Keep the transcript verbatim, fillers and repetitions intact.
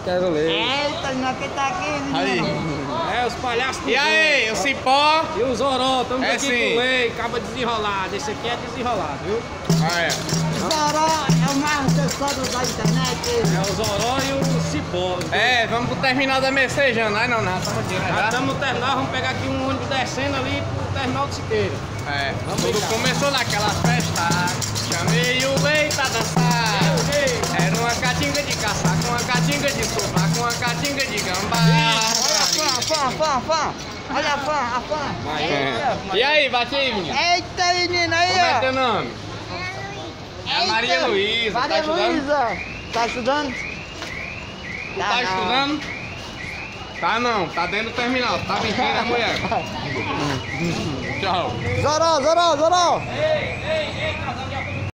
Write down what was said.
quero ler. Eita, não que tá aqui, menino. É, os palhaços. E aí, o Cipó? E o Zoró, estamos É aqui sim. com o Lei, acaba desenrolado. Esse aqui é desenrolado, viu? Ah, é. Zoró é o mais gostoso da internet. É o Zoró e o Cipó. É, vamos pro terminal da Messejana. Ai, não, não, estamos aqui, né? Já Já? estamos no terminal, vamos pegar aqui um ônibus descendo ali pro terminal de Siqueira. É, Vamos tudo brincar. começou naquela festa. Chamei o Lei pra dançar. Era uma catinga de caçar, com uma catinga de sofá, com uma catinga de gambá. Fã, fã, fã, fã. Olha a fã, a fã. É. E aí, bate aí, menino. Eita, menina aí, Como é ó. teu nome? É a Maria Eita. Luísa, Maria tá estudando? Luísa. Tá estudando? Tu tá estudando? Tá não, tá dentro do terminal, tá mentindo a mulher. Tchau. Zoró, Zoró, Zoró. Ei, ei, ei, casal.